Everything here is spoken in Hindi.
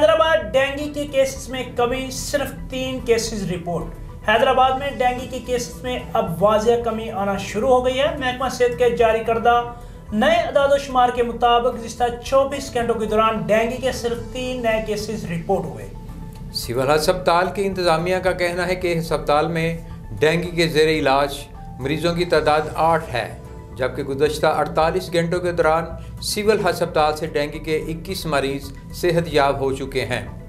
हैदराबाद डेंगू के केसेस में कमी, सिर्फ 3 केसेस रिपोर्ट। हैदराबाद में डेंगू के केसेस में अब वाज़ेह कमी आना शुरू हो गई है। महकमा सेहत के जारी करदा नए अदाद-ओ-शुमार के मुताबिक गुज़िश्ता 24 घंटों के दौरान डेंगू के सिर्फ 3 नए केसेस रिपोर्ट हुए। सिविल अस्पताल की इंतज़ामिया का कहना है कि अस्पताल में डेंगू के ज़ेरे इलाज मरीजों की तादाद 8 है, जबकि गुज़श्ता 48 घंटों के दौरान सिविल अस्पताल से डेंगू के 21 मरीज सेहतयाब हो चुके हैं।